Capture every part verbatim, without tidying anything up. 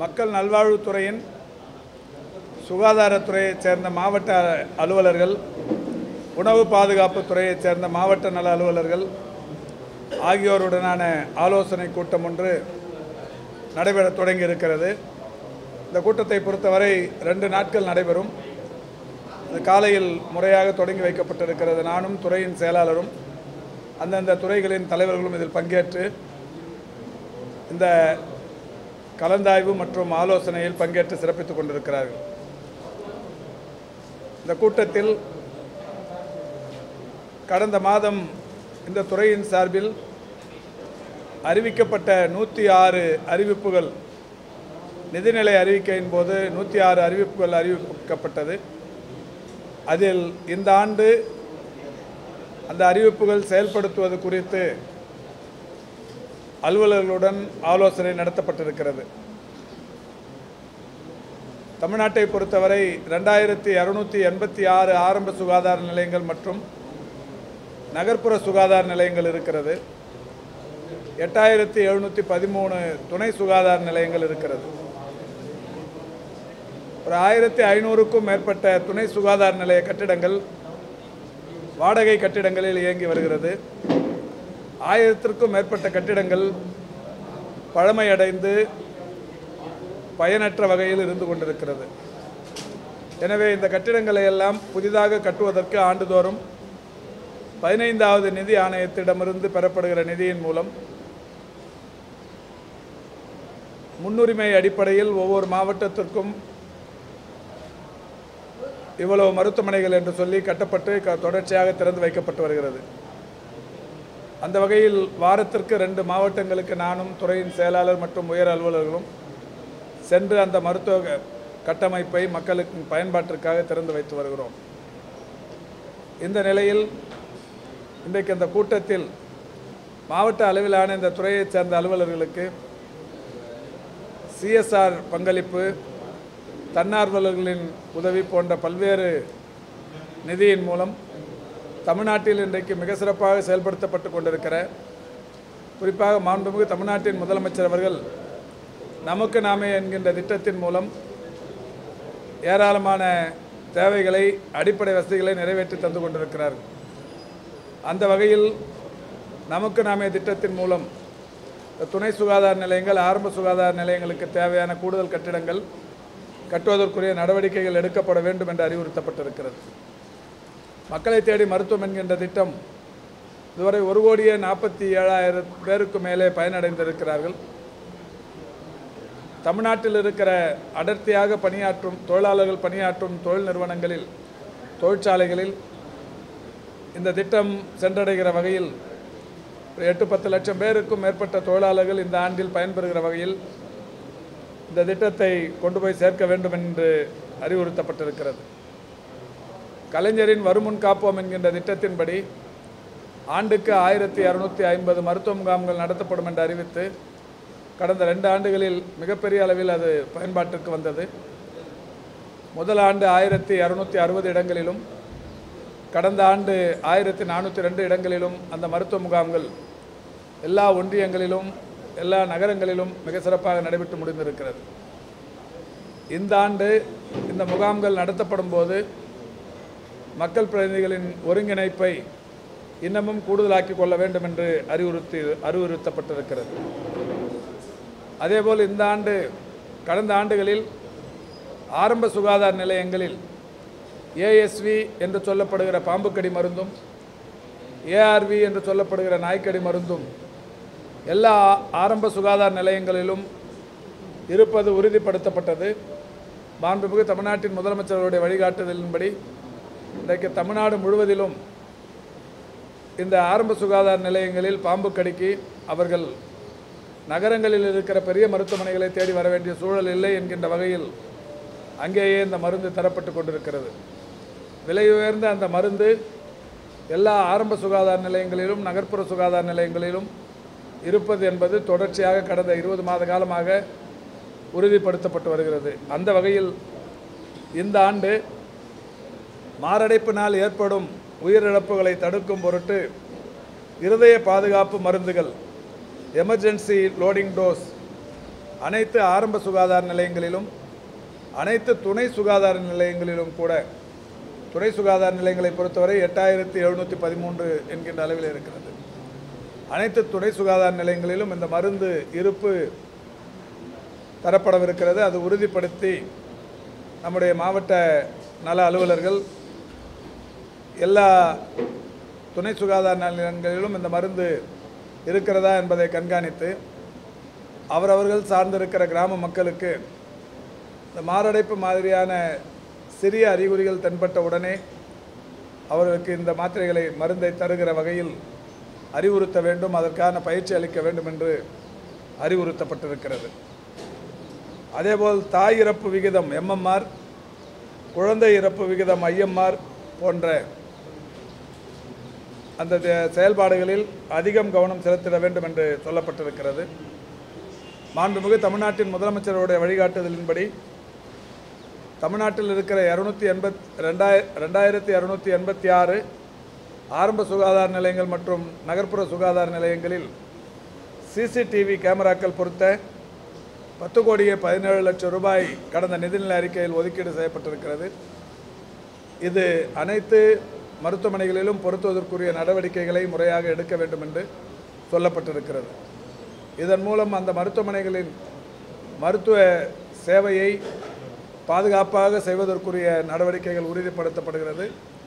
மக்கள் நல்வாழ்வுத்துறையின் சுகாதாரத்துறையைச் சேர்ந்த மாவட்ட அலுவலர்கள், உணவு பாதுகாப்பு துறையைச் சேர்ந்த மாவட்ட நல அலுவலர்கள் ஆகியோருடனான ஆலோசனை கூட்டம் ஒன்று நடைபெற தொடங்கி இருக்கிறது. இந்த கூட்டத்தை பொறுத்தவரை ரெண்டு நாட்கள் நடைபெறும். இது காலையில் முறையாக தொடங்கி வைக்கப்பட்டிருக்கிறது. நானும் துறையின் செயலாளரும் அந்தந்த துறைகளின் தலைவர்களும் இதில் பங்கேற்று இந்த கலந்தாய்வு மற்றும் ஆலோசனையில் பங்கேற்று சிறப்பித்துக் கொண்டிருக்கிறார்கள். இந்த கூட்டத்தில் கடந்த மாதம் இந்த துறையின் சார்பில் அறிவிக்கப்பட்ட நூற்றி ஆறு அறிவிப்புகள், நிதிநிலை அறிவிக்கையின் போது நூற்றி ஆறு அறிவிப்புகள் அறிவிக்கப்பட்டது. அதில் இந்த ஆண்டு அந்த அறிவிப்புகள் செயல்படுத்துவது குறித்து அலுவலர்களுடன் ஆலோசனை நடத்தப்பட்டிருக்கிறது. தமிழ்நாட்டை பொறுத்தவரை ரெண்டாயிரத்தி இரநூத்தி எண்பத்தி ஆறு ஆரம்ப சுகாதார நிலையங்கள் மற்றும் நகர்ப்புற சுகாதார நிலையங்கள் இருக்கிறது. எட்டாயிரத்தி எழுநூற்றி பதிமூணு துணை சுகாதார நிலையங்கள் இருக்கிறது. ஒரு ஆயிரத்தி ஐநூறுக்கும் மேற்பட்ட துணை சுகாதார நிலைய கட்டிடங்கள் வாடகை கட்டிடங்களில் இயங்கி வருகிறது. ஆயிரத்திற்கும் மேற்பட்ட கட்டிடங்கள் பழமையடைந்து பயனற்ற வகையில் இருந்து கொண்டிருக்கிறது. எனவே இந்த கட்டிடங்களை எல்லாம் புதிதாக கட்டுவதற்கு ஆண்டுதோறும் பதினைந்தாவது நிதி ஆணையத்திடமிருந்து பெறப்படுகிற நிதியின் மூலம் முன்னுரிமை அடிப்படையில் ஒவ்வொரு மாவட்டத்திற்கும் இவ்வளவு மருத்துவமனைகள் என்று சொல்லி கட்டப்பட்டு தொடர்ச்சியாக திறந்து வைக்கப்பட்டு வருகிறது. அந்த வகையில் வாரத்திற்கு ரெண்டு மாவட்டங்களுக்கு நானும் துறையின் செயலாளர் மற்றும் உயர் அலுவலர்களும் சென்று அந்த மருத்துவ கட்டமைப்பை மக்களுக்கு பயன்பாட்டிற்காக திறந்து வைத்து வருகிறோம். இந்த நிலையில் இன்றைக்கு இந்த கூட்டத்தில் மாவட்ட அளவிலான இந்த துறையைச் சேர்ந்த அலுவலர்களுக்கு சிஎஸ்ஆர் பங்களிப்பு, தன்னார்வலர்களின் உதவி போன்ற பல்வேறு நிதியின் மூலம் தமிழ்நாட்டில் இன்றைக்கு மிக சிறப்பாக செயல்படுத்தப்பட்டு கொண்டிருக்கிற, குறிப்பாக மாண்புமிகு தமிழ்நாட்டின் முதலமைச்சர் அவர்கள் நமக்கு நாமே என்கின்ற திட்டத்தின் மூலம் ஏராளமான தேவைகளை, அடிப்படை வசதிகளை நிறைவேற்றி தந்து கொண்டிருக்கிறார்கள். அந்த வகையில் நமக்கு நாமே திட்டத்தின் மூலம் துணை சுகாதார நிலையங்கள், ஆரம்ப சுகாதார நிலையங்களுக்கு தேவையான கூடுதல் கட்டிடங்கள் கட்டுவதற்குரிய நடவடிக்கைகள் எடுக்கப்பட வேண்டும் என்று அறிவுறுத்தப்பட்டிருக்கிறது. மக்களை தேடி மருத்துவம் என்கின்ற திட்டம் இதுவரை ஒரு கோடியே நாற்பத்தி ஏழாயிரம் பேருக்கு மேலே பயனடைந்திருக்கிறார்கள். தமிழ்நாட்டில் இருக்கிற அடர்த்தியாக பணியாற்றும் தொழிலாளர்கள் பணியாற்றும் தொழில் நிறுவனங்களில், தொழிற்சாலைகளில் இந்த திட்டம் சென்றடைகிற வகையில் எட்டு பத்து லட்சம் பேருக்கும் மேற்பட்ட தொழிலாளர்கள் இந்த ஆண்டில் பயன்பெறுகிற வகையில் இந்த திட்டத்தை கொண்டு போய் சேர்க்க வேண்டும் என்று அறிவுறுத்தப்பட்டிருக்கிறது. கலைஞரின் வருமுன் காப்போம் என்கின்ற திட்டத்தின்படி ஆண்டுக்கு ஆயிரத்தி இரநூத்தி ஐம்பது மருத்துவ முகாம்கள் நடத்தப்படும் என்று அறிவித்து கடந்த ரெண்டு ஆண்டுகளில் மிகப்பெரிய அளவில் அது பயன்பாட்டிற்கு வந்தது. முதல் ஆண்டு ஆயிரத்தி இரநூத்தி அறுபது இடங்களிலும், கடந்த ஆண்டு ஆயிரத்தி நானூற்றி ரெண்டு இடங்களிலும் அந்த மருத்துவ முகாம்கள் எல்லா ஒன்றியங்களிலும் எல்லா நகரங்களிலும் மிக சிறப்பாக நடைபெற்று முடிந்திருக்கிறது. இந்த ஆண்டு இந்த முகாம்கள் நடத்தப்படும் போது மக்கள் பிரதிநிதிகளின் ஒருங்கிணைப்பை இன்னமும் கூடுதலாக்கி கொள்ள வேண்டும் என்று அறிவுறுத்தி அறிவுறுத்தப்பட்டிருக்கிறது. அதேபோல் இந்த ஆண்டு கடந்த ஆண்டுகளில் ஆரம்ப சுகாதார நிலையங்களில் ஏஎஸ்வி என்று சொல்லப்படுகிற பாம்புக்கடி மருந்தும், ஏஆர்வி என்று சொல்லப்படுகிற நாய்க்கடி மருந்தும் எல்லா ஆரம்ப சுகாதார நிலையங்களிலும் இருப்பது உறுதிப்படுத்தப்பட்டது. மாண்புமிகு தமிழ்நாட்டின் முதலமைச்சர்களுடைய வழிகாட்டுதலின்படி இன்றைக்கு தமிழ்நாடு முழுவதிலும் இந்த ஆரம்ப சுகாதார நிலையங்களில் பாம்புக்கடிக்கு அவர்கள் நகரங்களில் இருக்கிற பெரிய மருத்துவமனைகளை தேடி வர வேண்டிய சூழல் இல்லை என்கின்ற வகையில் அங்கேயே இந்த மருந்து தரப்பட்டு கொண்டிருக்கிறது. விலை உயர்ந்த அந்த மருந்து எல்லா ஆரம்ப சுகாதார நிலையங்களிலும் நகர்ப்புற சுகாதார நிலையங்களிலும் இருப்பது என்பது தொடர்ச்சியாக கடந்த இருபது மாத காலமாக உறுதிப்படுத்தப்பட்டு வருகிறது. அந்த வகையில் இந்த ஆண்டு மாரடைப்பினால் ஏற்படும் உயிரிழப்புகளை தடுக்கும் பொருட்டு இருதய பாதுகாப்பு மருந்துகள், எமர்ஜென்சி லோடிங் டோஸ் அனைத்து ஆரம்ப சுகாதார நிலையங்களிலும் அனைத்து துணை சுகாதார நிலையங்களிலும் கூட துணை சுகாதார நிலையங்களை பொறுத்தவரை எட்டாயிரத்தி எழுநூற்றி பதிமூன்று என்கின்ற அளவில் இருக்கிறது. அனைத்து துணை சுகாதார நிலையங்களிலும் இந்த மருந்து இருப்பு தரப்படவிருக்கிறது. அது உறுதிப்படுத்தி நம்முடைய மாவட்ட நல அலுவலர்கள் எல்லா துணை சுகாதார நிலையங்களிலும் இந்த மருந்து இருக்கிறதா என்பதை கண்காணித்து அவரவர்கள் சார்ந்திருக்கிற கிராம மக்களுக்கு இந்த மாரடைப்பு மாதிரியான சிறிய அறிகுறிகள் தென்பட்ட உடனே அவர்களுக்கு இந்த மாத்திரைகளை மருந்தை தருகிற வகையில் அறிவுறுத்த வேண்டும், அதற்கான பயிற்சி அளிக்க வேண்டும் என்று அறிவுறுத்தப்பட்டிருக்கிறது. அதேபோல் தாய் இறப்பு விகிதம் எம்எம்ஆர், குழந்தை இறப்பு விகிதம் ஐஎம்ஆர் போன்ற அந்த செயல்பாடுகளில் அதிகம் கவனம் செலுத்திட வேண்டும் என்று சொல்லப்பட்டிருக்கிறது. மாண்புமிகு தமிழ்நாட்டின் முதலமைச்சருடைய வழிகாட்டுதலின்படி தமிழ்நாட்டில் இருக்கிற இரநூத்தி எண்பத் ரெண்டாய ரெண்டாயிரத்தி இரநூத்தி எண்பத்தி ஆறு ஆரம்ப சுகாதார நிலையங்கள் மற்றும் நகர்ப்புற சுகாதார நிலையங்களில் சிசிடிவி கேமராக்கள் பொருத்த பத்து கோடியே பதினேழு லட்சம் ரூபாய் கடந்த நிதிநிலை அறிக்கையில் ஒதுக்கீடு செய்யப்பட்டிருக்கிறது. இது அனைத்து மருத்துவமனைகளிலும் பொருத்துவதற்குரிய நடவடிக்கைகளை முறையாக எடுக்க வேண்டும் என்று சொல்லப்பட்டிருக்கிறது. இதன் மூலம் அந்த மருத்துவமனைகளின் மருத்துவ சேவையை பாதுகாப்பாக செய்வதற்குரிய நடவடிக்கைகள் உறுதிப்படுத்தப்படுகிறது.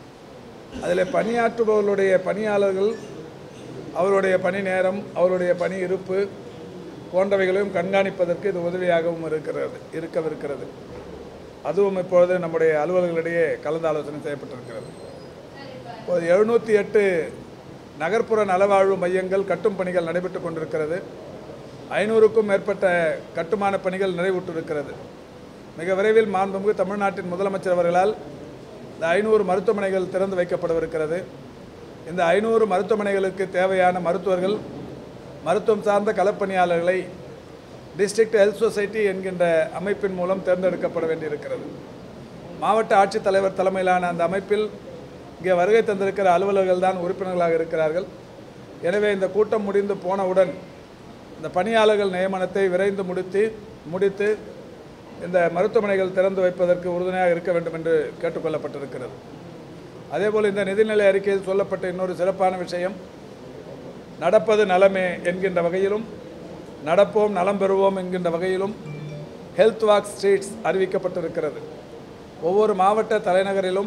அதில் பணியாற்றுபவர்களுடைய பணியாளர்கள் அவருடைய பணி நேரம், அவருடைய பணி இருப்பு போன்றவைகளையும் கண்காணிப்பதற்கு இது உதவியாகவும் இருக்கிறது இருக்கவிருக்கிறது. அதுவும் இப்பொழுது நம்முடைய அலுவலர்களிடையே கலந்து ஆலோசனை செய்யப்பட்டிருக்கிறது. இப்போது எழுநூற்றி எட்டு நகர்ப்புற நலவாழ்வு மையங்கள் கட்டும் பணிகள் நடைபெற்று கொண்டிருக்கிறது. ஐநூறுக்கும் மேற்பட்ட கட்டுமான பணிகள் நிறைவுற்றிருக்கிறது. மிக விரைவில் மாண்புமிகு தமிழ்நாட்டின் முதலமைச்சர் அவர்களால் இந்த ஐநூறு மருத்துவமனைகள் திறந்து வைக்கப்படவிருக்கிறது. இந்த ஐநூறு மருத்துவமனைகளுக்கு தேவையான மருத்துவர்கள், மருத்துவம் சார்ந்த களப்பணியாளர்களை டிஸ்ட்ரிக்ட் ஹெல்த் சொசைட்டி என்கின்ற அமைப்பின் மூலம் தேர்ந்தெடுக்கப்பட வேண்டியிருக்கிறது. மாவட்ட ஆட்சித்தலைவர் தலைமையிலான அந்த அமைப்பில் இங்கே வருகை தந்திருக்கிற அலுவலர்கள் தான் உறுப்பினர்களாக இருக்கிறார்கள். எனவே இந்த கூட்டம் முடிந்து போனவுடன் இந்த பணியாளர்கள் நியமனத்தை விரைந்து முடித்து முடித்து இந்த மருத்துவமனைகள் திறந்து வைப்பதற்கு உறுதுணையாக இருக்க வேண்டும் என்று கேட்டுக்கொள்ளப்பட்டிருக்கிறது. அதேபோல் இந்த நிதிநிலை அறிக்கையில் சொல்லப்பட்ட இன்னொரு சிறப்பான விஷயம், நடப்பது நலமே என்கின்ற வகையிலும் நடப்போம் நலம் பெறுவோம் என்கின்ற வகையிலும் ஹெல்த் வாக் ஸ்ட்ரீட்ஸ் அறிவிக்கப்பட்டிருக்கிறது. ஒவ்வொரு மாவட்ட தலைநகரிலும்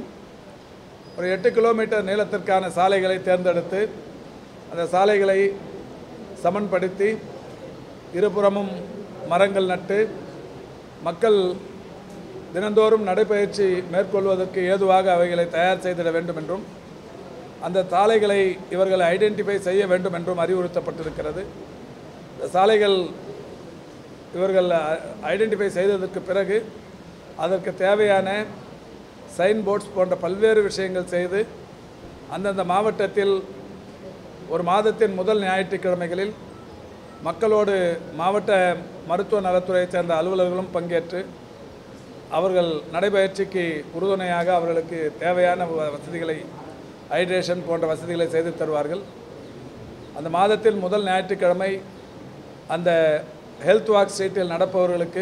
ஒரு எட்டு கிலோமீட்டர் நீளத்திற்கான சாலைகளை தேர்ந்தெடுத்து அந்த சாலைகளை சமன்படுத்தி இருபுறமும் மரங்கள் நட்டு மக்கள் தினந்தோறும் நடைபயிற்சி மேற்கொள்வதற்கு ஏதுவாக அவைகளை தயார் செய்திட வேண்டும் என்றும் அந்த சாலைகளை இவர்கள் ஐடென்டிஃபை செய்ய வேண்டும் என்றும் அறிவுறுத்தப்பட்டிருக்கிறது. இந்த சாலைகள் இவர்கள் ஐடென்டிஃபை செய்ததற்கு பிறகு அதற்கு தேவையான சைன் போர்ட்ஸ் போன்ற பல்வேறு விஷயங்கள் செய்து அந்தந்த மாவட்டத்தில் ஒரு மாதத்தின் முதல் ஞாயிற்றுக்கிழமைகளில் மக்களோடு மாவட்ட மருத்துவ நலத்துறையைச் சேர்ந்த அலுவலர்களும் பங்கேற்று அவர்கள் நடைபயிற்சிக்கு உறுதுணையாக அவர்களுக்கு தேவையான வசதிகளை, ஹைட்ரேஷன் போன்ற வசதிகளை செய்து தருவார்கள். அந்த மாதத்தில் முதல் ஞாயிற்றுக்கிழமை அந்த ஹெல்த் வாக் ஸ்ட்ரீட்டில் நடப்பவர்களுக்கு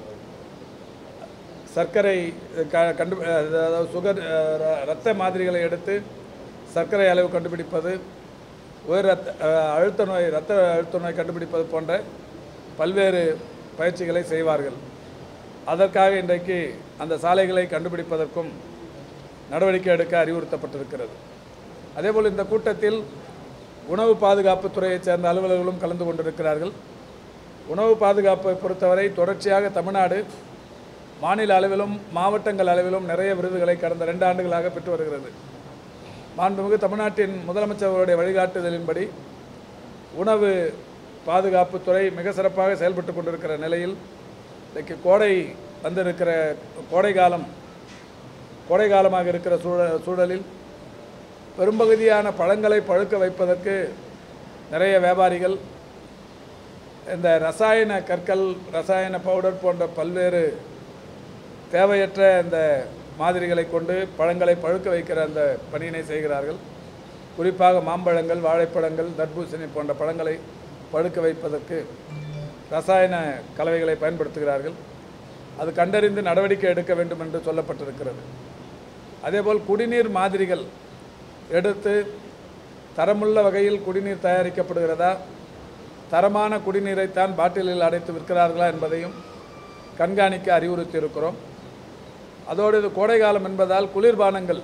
சர்க்கரை கண்டு அதாவது சுகர் இரத்த மாதிரிகளை எடுத்து சர்க்கரை அளவு கண்டுபிடிப்பது, உயர் ரத்த அழுத்த நோய் இரத்த அழுத்த நோய் கண்டுபிடிப்பது போன்ற பல்வேறு பயிற்சிகளை செய்வார்கள். அதற்காக இன்றைக்கு அந்த சாலைகளை கண்டுபிடிப்பதற்கும் நடவடிக்கை எடுக்க அறிவுறுத்தப்பட்டிருக்கிறது. அதேபோல் இந்த கூட்டத்தில் உணவு பாதுகாப்புத்துறையைச் சேர்ந்த அலுவலர்களும் கலந்து கொண்டிருக்கிறார்கள். உணவு பாதுகாப்பை பொறுத்தவரை தொடர்ச்சியாக தமிழ்நாடு மாநில அளவிலும் மாவட்டங்கள் அளவிலும் நிறைய விருதுகளை கடந்த ரெண்டு ஆண்டுகளாக பெற்று வருகிறது. மாண்புமிகு தமிழ்நாட்டின் முதலமைச்சர்களுடைய வழிகாட்டுதலின்படி உணவு பாதுகாப்புத்துறை மிக சிறப்பாக செயல்பட்டு கொண்டிருக்கிற நிலையில் இன்றைக்கு கோடை வந்திருக்கிற கோடை காலம் கோடை காலமாக இருக்கிற சூழ சூழலில் பெரும்பகுதியான பழங்களை பழுக்க வைப்பதற்கு நிறைய வியாபாரிகள் இந்த ரசாயன கற்கள், ரசாயன பவுடர் போன்ற பல்வேறு தேவையற்ற இந்த மாதிரிகளை கொண்டு பழங்களை பழுக்க வைக்கிற அந்த பணியினை செய்கிறார்கள். குறிப்பாக மாம்பழங்கள், வாழைப்பழங்கள், தர்பூசணி போன்ற பழங்களை பழுக்க வைப்பதற்கு ரசாயன கலவைகளை பயன்படுத்துகிறார்கள். அது கண்டறிந்து நடவடிக்கை எடுக்க வேண்டும் என்று சொல்லப்பட்டிருக்கிறது. அதேபோல் குடிநீர் மாதிரிகள் எடுத்து தரமுள்ள வகையில் குடிநீர் தயாரிக்கப்படுகிறதா, தரமான குடிநீரைத்தான் பாட்டிலில் அடைத்து விற்கிறார்களா என்பதையும் கண்காணிக்க அறிவுறுத்தி இருக்கிறோம். அதோடு இது கோடை காலம் என்பதால் குளிர்பானங்கள்,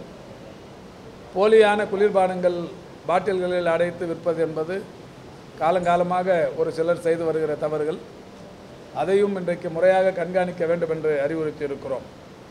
போலியான குளிர்பானங்கள் பாட்டில்களில் அடைத்து விற்பது என்பது காலங்காலமாக ஒரு சிலர் செய்து வருகிற தவறுகள். அதையும் இன்றைக்கு முறையாக கண்காணிக்க வேண்டும் என்று அறிவுறுத்தி இருக்கிறோம்.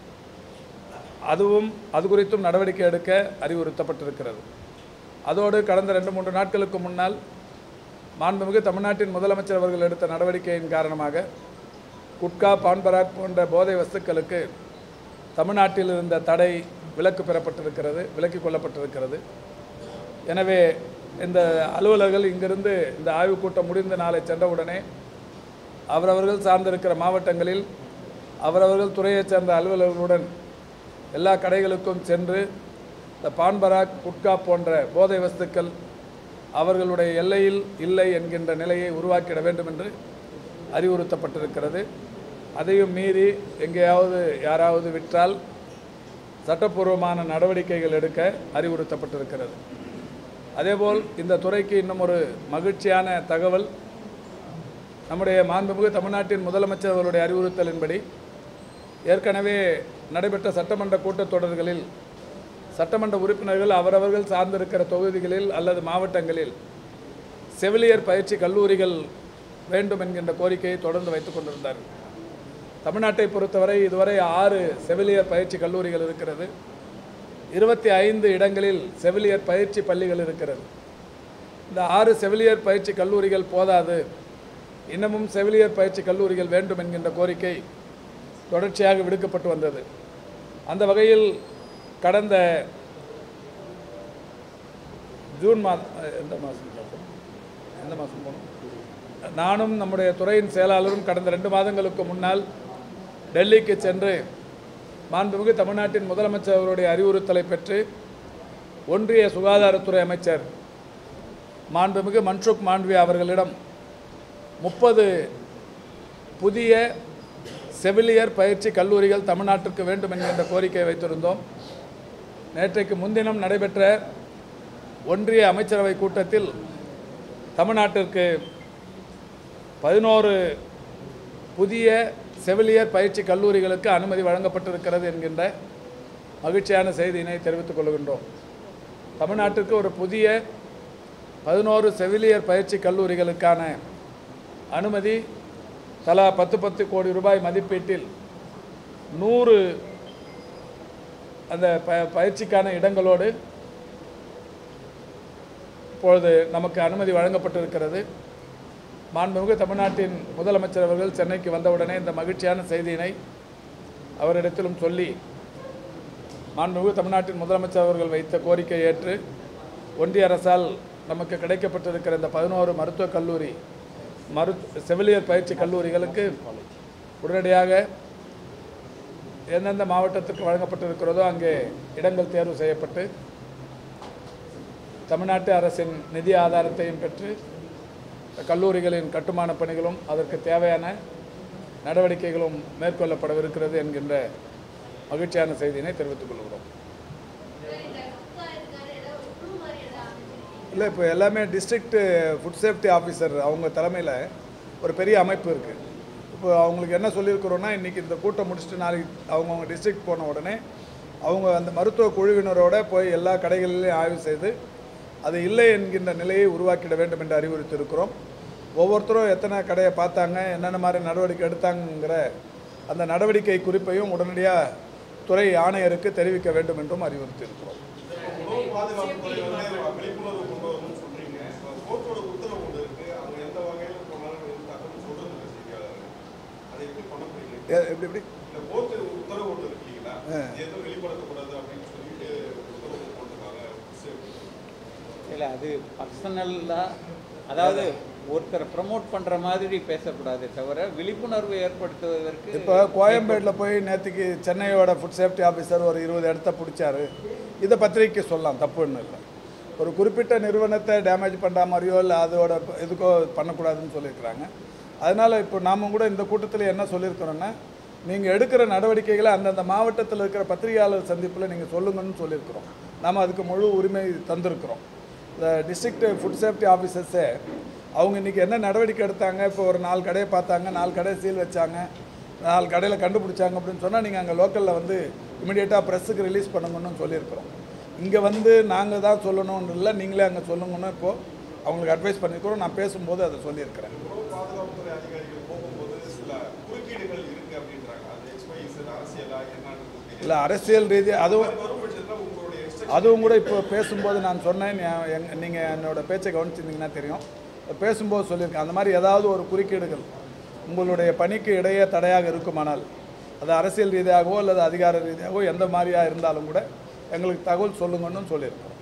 அதுவும் அது குறித்தும் நடவடிக்கை எடுக்க அறிவுறுத்தப்பட்டிருக்கிறது. அதோடு கடந்த ரெண்டு மூன்று நாட்களுக்கு முன்னால் மாண்புமிகு தமிழ்நாட்டின் முதலமைச்சர் அவர்கள் எடுத்த நடவடிக்கையின் காரணமாக குட்கா, பான்பராக் போன்ற போதை வஸ்துக்களுக்கு தமிழ்நாட்டில் இருந்த தடை விலக்கு பெறப்பட்டிருக்கிறது, விலக்கிக் கொள்ளப்பட்டிருக்கிறது. எனவே இந்த அலுவலர்கள் இங்கிருந்து இந்த ஆய்வுக் கூட்டம் முடிந்த நாளை சென்றவுடனே அவரவர்கள் சார்ந்திருக்கிற மாவட்டங்களில் அவரவர்கள் துறையைச் சேர்ந்த அலுவலர்களுடன் எல்லா கடைகளுக்கும் சென்று இந்த பான்பராக், குட்கா போன்ற போதை வஸ்துக்கள் அவர்களுடைய எல்லையில் இல்லை என்கின்ற நிலையை உருவாக்கிட வேண்டும் என்று அறிவுறுத்தப்பட்டிருக்கிறது. அதையும் மீறி எங்கேயாவது யாராவது விற்றால் சட்டப்பூர்வமான நடவடிக்கைகள் எடுக்க அறிவுறுத்தப்பட்டிருக்கிறது. அதேபோல் இந்த துறைக்கு இன்னும் ஒரு மகிழ்ச்சியான தகவல், நம்முடைய மாண்புமிகு தமிழ்நாட்டின் முதலமைச்சர் அவர்களுடைய அறிவுறுத்தலின்படி ஏற்கனவே நடைபெற்ற சட்டமன்ற கூட்டத்தொடர்களில் சட்டமன்ற உறுப்பினர்கள் அவரவர்கள் சார்ந்திருக்கிற தொகுதிகளில் அல்லது மாவட்டங்களில் செவிலியர் பயிற்சி கல்லூரிகள் வேண்டும் என்கின்ற கோரிக்கையை தொடர்ந்து வைத்துக் கொண்டிருந்தார்கள். தமிழ்நாட்டை பொறுத்தவரை இதுவரை ஆறு செவிலியர் பயிற்சி கல்லூரிகள் இருக்கிறது. இருபத்தி ஐந்து இடங்களில் செவிலியர் பயிற்சி பள்ளிகள் இருக்கிறது. இந்த ஆறு செவிலியர் பயிற்சி கல்லூரிகள் போதாது, இன்னமும் செவிலியர் பயிற்சி கல்லூரிகள் வேண்டும் என்கின்ற கோரிக்கை தொடர்ச்சியாக விடுக்கப்பட்டு வந்தது. அந்த வகையில் கடந்த ஜூன் மாதம் எந்த மாதம் எந்த மாதம் போனோம் நானும் நம்முடைய துறையின் செயலாளரும் கடந்த ரெண்டு மாதங்களுக்கு முன்னால் டெல்லிக்கு சென்று மாண்புமிகு தமிழ்நாட்டின் முதலமைச்சர் அவருடைய அறிவுறுத்தலை பெற்று ஒன்றிய சுகாதாரத்துறை அமைச்சர் மாண்புமிகு மன்சுக் மாண்டவியா அவர்களிடம் முப்பது புதிய செவிலியர் பயிற்சி கல்லூரிகள் தமிழ்நாட்டிற்கு வேண்டும் என்கின்ற கோரிக்கையை வைத்திருந்தோம். நேற்றைக்கு முன்தினம் நடைபெற்ற ஒன்றிய அமைச்சரவை கூட்டத்தில் தமிழ்நாட்டிற்கு பதினோரு புதிய செவிலியர் பயிற்சி கல்லூரிகளுக்கு அனுமதி வழங்கப்பட்டிருக்கிறது என்கின்ற மகிழ்ச்சியான செய்தியினை தெரிவித்துக் கொள்கின்றோம். தமிழ்நாட்டிற்கு ஒரு புதிய பதினோரு செவிலியர் பயிற்சி கல்லூரிகளுக்கான அனுமதி தலா பத்து பத்து கோடி ரூபாய் மதிப்பீட்டில் நூறு அந்த ப பயிற்சிக்கான இடங்களோடு இப்பொழுது நமக்கு அனுமதி வழங்கப்பட்டிருக்கிறது. மாண்புமிகு தமிழ்நாட்டின் முதலமைச்சர் அவர்கள் சென்னைக்கு வந்தவுடனே இந்த மகிழ்ச்சியான செய்தியினை அவரிடத்திலும் சொல்லி மாண்புமிகு தமிழ்நாட்டின் முதலமைச்சர் அவர்கள் வைத்த கோரிக்கையை ஏற்று ஒன்றிய அரசால் நமக்கு கிடைக்கப்பட்டிருக்கிற இந்த பதினோரு மருத்துவக் கல்லூரி மரு செவிலியர் பயிற்சி கல்லூரிகளுக்கு உடனடியாக எந்தெந்த மாவட்டத்திற்கு வழங்கப்பட்டிருக்கிறதோ அங்கே இடங்கள் தேர்வு செய்யப்பட்டு தமிழ்நாட்டு அரசின் நிதி ஆதாரத்தையும் பெற்று கல்லூரிகளின் கட்டுமான பணிகளும் அதற்கு தேவையான நடவடிக்கைகளும் மேற்கொள்ளப்படவிருக்கிறது என்கின்ற மகிழ்ச்சியான செய்தியினை தெரிவித்துக் கொள்கிறோம். இல்லை, இப்போ எல்லாமே டிஸ்ட்ரிக்ட் ஃபுட் சேஃப்டி ஆஃபீஸர் அவங்க தலைமையில் ஒரு பெரிய அமைப்பு இருக்குது. இப்போ அவங்களுக்கு என்ன சொல்லியிருக்கிறோன்னா, இன்றைக்கி இந்த கூட்டம் முடிச்சுட்டு நாளைக்கு அவங்கவுங்க டிஸ்ட்ரிக்ட் போன உடனே அவங்க அந்த மருத்துவ குழுவினரோட போய் எல்லா கடைகளிலையும் ஆய்வு செய்து அது இல்லை என்கின்ற நிலையை உருவாக்கிட வேண்டும் என்று அறிவுறுத்தியிருக்கிறோம். ஒவ்வொருத்தரும் எத்தனை கடையை பார்த்தாங்க, என்னென்ன மாதிரி நடவடிக்கை எடுத்தாங்கிற அந்த நடவடிக்கை குறிப்பையும் உடனடியாக துறை ஆணையருக்கு தெரிவிக்க வேண்டும் என்றும் அறிவுறுத்தியிருக்கிறோம். எப்படி எப்படி இல்லை, அது பர்சனலாக, அதாவது ஒருத்தரை ப்ரமோட் பண்ணுற மாதிரி பேசக்கூடாது தவிர விழிப்புணர்வு ஏற்படுத்துவதற்கு. இப்போ கோயம்பேட்டில் போய் நேற்றுக்கு சென்னையோட ஃபுட் சேஃப்டி ஆஃபீஸர் ஒரு இருபது இடத்த பிடிச்சாரு. இதை பத்திரிக்கை சொல்லலாம், தப்புன்னு இல்லை. ஒரு குறிப்பிட்ட நிறுவனத்தை டேமேஜ் பண்ணுற மாதிரியோ இல்லை அதோட இதுக்கோ பண்ணக்கூடாதுன்னு சொல்லியிருக்கிறாங்க. அதனால் இப்போ நாம் கூட இந்த கூட்டத்தில் என்ன சொல்லியிருக்கிறோன்னா, நீங்கள் எடுக்கிற நடவடிக்கைகளை அந்தந்த மாவட்டத்தில் இருக்கிற பத்திரிகையாளர் சந்திப்பில் நீங்கள் சொல்லுங்கன்னு சொல்லியிருக்கிறோம். நாம் அதுக்கு முழு உரிமை தந்திருக்கிறோம். இந்த டிஸ்ட்ரிக்ட் ஃபுட் சேஃப்டி ஆஃபீஸர்ஸே அவங்க இன்றைக்கி என்ன நடவடிக்கை எடுத்தாங்க, இப்போ ஒரு நாலு கடையை பார்த்தாங்க, நாலு கடையை சீல் வச்சாங்க, நாலு கடையில் கண்டுபிடிச்சாங்க அப்படின்னு சொன்னால் நீங்கள் அங்கே லோக்கலில் வந்து இமிடியேட்டாக ப்ரெஸ்ஸுக்கு ரிலீஸ் பண்ணுங்கன்னு சொல்லியிருக்கிறோம். இங்கே வந்து நாங்கள் தான் சொல்லணும்னு இல்லை, நீங்களே அங்கே சொல்லுங்கன்னு இப்போது அவங்களுக்கு அட்வைஸ் பண்ணியிருக்கிறோம். நான் பேசும்போது அதை சொல்லியிருக்கிறேன். பாதுகாப்புத்துறை அதிகாரிகள் போகும்போது சில குறுக்கீடுகள் இருக்குது அப்படின்றாங்க. அது எக்ஸ்பைஸ் அரசியலா என்னன்னு இல்லை, அரசியல் ரீதி அதுவும் அதுவும் கூட இப்போ பேசும்போது நான் சொன்னேன். நீங்கள் என்னோடய பேச்சை கவனிச்சிருந்தீங்கன்னா தெரியும். பேசும்போது சொல்லியிருக்கேன், அந்த மாதிரி ஏதாவது ஒரு குறுக்கீடுகள் உங்களுடைய பணிக்கு இடையே தடையாக இருக்குமானால், அது அரசியல் ரீதியாகவோ அல்லது அதிகார ரீதியாகவோ எந்த மாதிரியாக இருந்தாலும் கூட எங்களுக்கு தகவல் சொல்லுங்கன்னு சொல்லியிருக்கோம்.